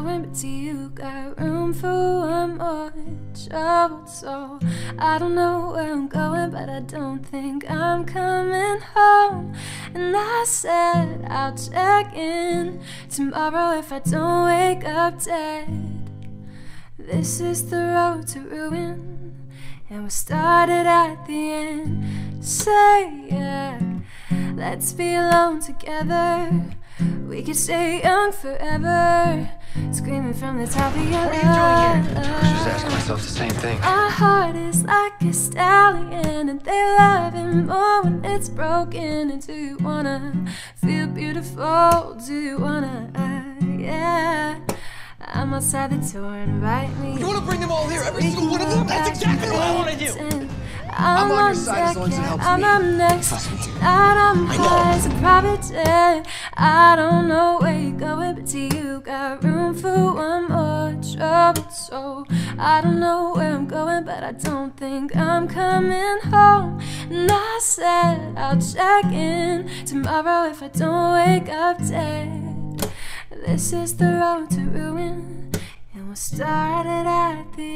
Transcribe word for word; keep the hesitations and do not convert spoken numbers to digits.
going, but do you got room for one more troubled soul? I don't know where I'm going, but I don't think I'm coming home. And I said I'll check in tomorrow if I don't wake up dead. This is the road to ruin, and we started at the end. Say yeah, let's be alone together. We could stay young forever, screaming from the top of your lungs. What are you doing here? I was just asking myself the same thing. Our heart is like a stallion, and they love it more when it's broken. And do you wanna feel beautiful? Do you wanna, uh, yeah? I'm outside the door, invite me. You wanna bring them all here, every single one of them? That's exactly what I wanna do! I'm, I'm on on your side as long as it helps I'm me. up next. Tonight I'm high as a private jet. I don't know where you're going, but do you got room for one more troubled soul? I don't know where I'm going, but I don't think I'm coming home. And I said I'll check in tomorrow if I don't wake up dead. This is the road to ruin, and we'll start it at the